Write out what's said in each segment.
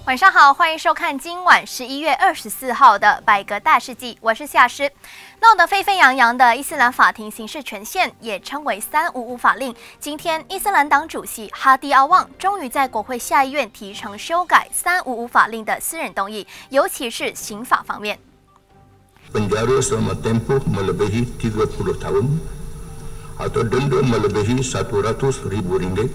晚上好，欢迎收看今晚11月24号的百格大事记，我是夏诗。闹得沸沸扬扬的伊斯兰法庭刑事权限，也称为355法令。今天，伊斯兰党主席哈迪阿旺终于在国会下议院提呈修改355法令的私人动议，尤其是刑法方面。 Penjara selama tempoh melebihi 30 tahun atau denda melebihi 100.000 ringgit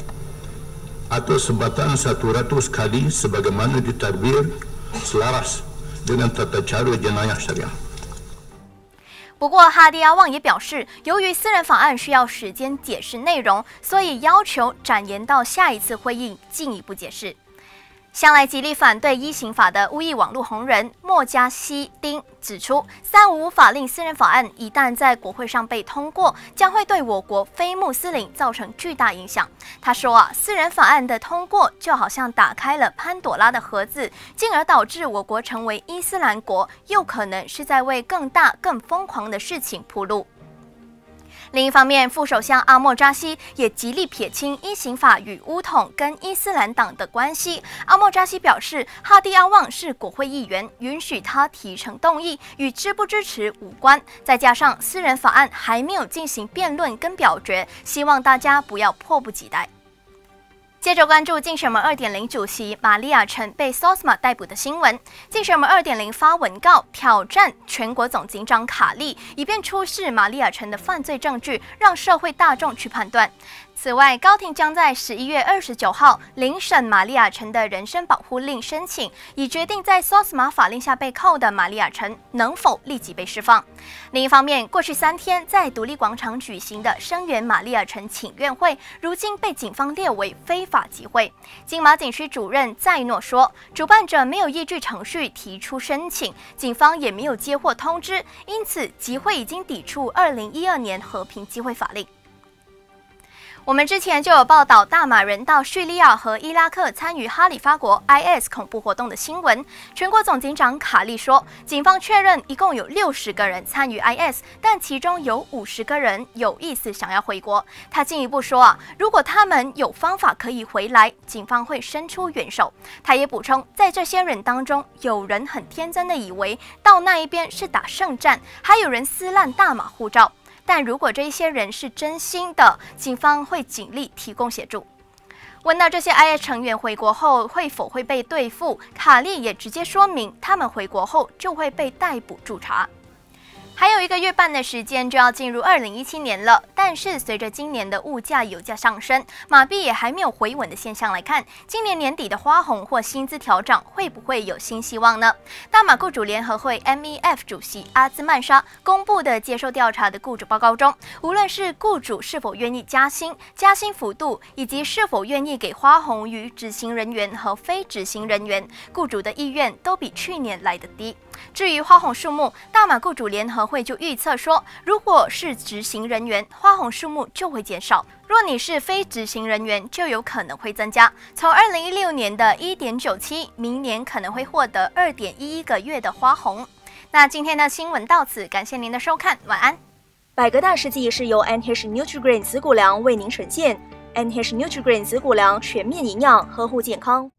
atau sebatan 100 kali sebagaimana ditadbir selaras dengan tata cara jenayah syariah。 不过，哈迪阿旺也表示，由于私人法案需要时间解释内容，所以要求展延到下一次会议进一步解释。向来极力反对伊刑法的巫裔网络红人莫加希丁指出，355法令私人法案一旦在国会上被通过，将会对我国非穆斯林造成巨大影响。他说私人法案的通过就好像打开了潘朵拉的盒子，进而导致我国成为伊斯兰国，又可能是在为更大、更疯狂的事情铺路。另一方面，副首相阿莫扎西也极力撇清伊刑法与巫统跟伊斯兰党的关系。阿莫扎西表示，哈迪阿旺是国会议员，允许他提呈动议，与支不支持无关。再加上私人法案还没有进行辩论跟表决，希望大家不要迫不及待。接着关注竞选门 2.0 主席玛利亚陈被 SOSMA 逮捕的新闻。竞选门 2.0 发文告挑战全国总警长卡利，以便出示玛利亚陈的犯罪证据，让社会大众去判断。此外，高庭将在11月29号聆审玛利亚陈的人身保护令申请，以决定在 SOSMA 法令下被扣的玛利亚陈能否立即被释放。另一方面，过去3天在独立广场举行的声援玛利亚陈请愿会，如今被警方列为非法集会。金马警区主任在诺说，主办者没有依据程序提出申请，警方也没有接获通知，因此集会已经抵触2012年和平集会法令。我们之前就有报道大马人到叙利亚和伊拉克参与哈里发国 IS 恐怖活动的新闻。全国总警长卡利说，警方确认一共有60个人参与 IS， 但其中有50个人有意思想要回国。他进一步说如果他们有方法可以回来，警方会伸出援手。他也补充，在这些人当中，有人很天真的以为到那一边是打胜战，还有人撕烂大马护照。但如果这一些人是真心的，警方会尽力提供协助。问到这些 IS 成员回国后会否会被对付，卡利也直接说明，他们回国后就会被逮捕驻查。还有1个月半的时间就要进入2017年了，但是随着今年的物价、油价上升，马币也还没有回稳的现象来看，今年年底的花红或薪资调涨会不会有新希望呢？大马雇主联合会 MEF 主席阿兹曼沙公布的接受调查的雇主报告中，无论是雇主是否愿意加薪、加薪幅度，以及是否愿意给花红于执行人员和非执行人员，雇主的意愿都比去年来得低。至于花红数目，大马雇主联合会就预测说，如果是执行人员，花红数目就会减少；若你是非执行人员，就有可能会增加。从2016年的 1.97， 明年可能会获得 2.11 个月的花红。那今天的新闻到此，感谢您的收看，晚安。 百格大事记是由 Anhesh Nutrigrain 紫谷粮为您呈现。Anhesh Nutrigrain 紫谷粮全面营养，呵护健康。